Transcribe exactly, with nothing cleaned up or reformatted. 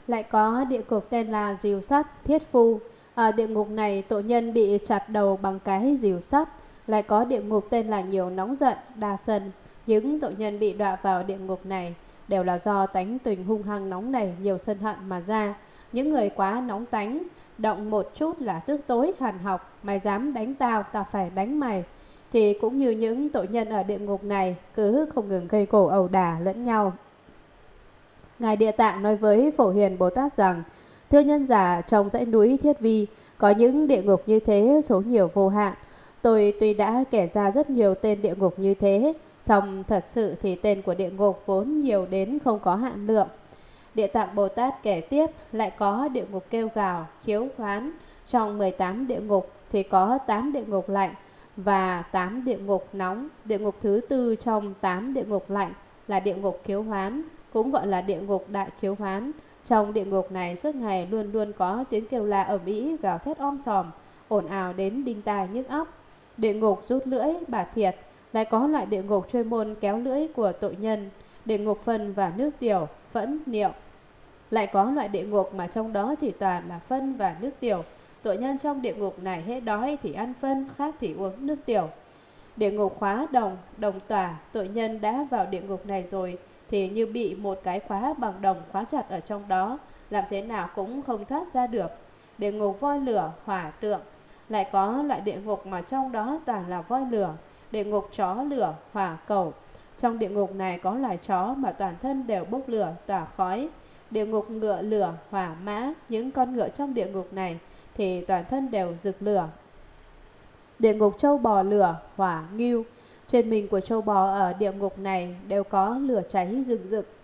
Lại có địa ngục tên là rìu sắt thiết phu. Ở địa ngục này tội nhân bị chặt đầu bằng cái rìu sắt. Lại có địa ngục tên là nhiều nóng giận đa sân. Những tội nhân bị đọa vào địa ngục này đều là do tánh tình hung hăng nóng nảy nhiều sân hận mà ra. Những người quá nóng tánh, động một chút là tức tối hằn học. Mày dám đánh tao, tao phải đánh mày. Thì cũng như những tội nhân ở địa ngục này cứ không ngừng gây gổ ẩu đả lẫn nhau. Ngài Địa Tạng nói với Phổ Hiền Bồ Tát rằng: thưa nhân giả, trong dãy núi Thiết Vi có những địa ngục như thế số nhiều vô hạn. Tôi tuy đã kể ra rất nhiều tên địa ngục như thế, song thật sự thì tên của địa ngục vốn nhiều đến không có hạn lượng. Địa Tạng Bồ Tát kể tiếp, lại có địa ngục kêu gào, khiếu hoán. Trong mười tám địa ngục thì có tám địa ngục lạnh và tám địa ngục nóng. Địa ngục thứ tư trong tám địa ngục lạnh là địa ngục khiếu hoán, cũng gọi là địa ngục đại khiếu hoán. Trong địa ngục này suốt ngày luôn luôn có tiếng kêu la ầm ĩ, gào thét om sòm, ồn ào đến đinh tai nhức óc. Địa ngục rút lưỡi bà thiệt. Lại có loại địa ngục chuyên môn kéo lưỡi của tội nhân, địa ngục phân và nước tiểu, phẫn, niệu. Lại có loại địa ngục mà trong đó chỉ toàn là phân và nước tiểu. Tội nhân trong địa ngục này hết đói thì ăn phân, khác thì uống nước tiểu. Địa ngục khóa đồng, đồng tỏa. Tội nhân đã vào địa ngục này rồi thì như bị một cái khóa bằng đồng khóa chặt ở trong đó, làm thế nào cũng không thoát ra được. Địa ngục voi lửa, hỏa tượng. Lại có loại địa ngục mà trong đó toàn là voi lửa, địa ngục chó lửa, hỏa cẩu. Trong địa ngục này có loài chó mà toàn thân đều bốc lửa, tỏa khói. Địa ngục ngựa lửa, hỏa mã. Những con ngựa trong địa ngục này thì toàn thân đều rực lửa. Địa ngục trâu bò lửa, hỏa ngưu. Trên mình của trâu bò ở địa ngục này đều có lửa cháy rừng rực.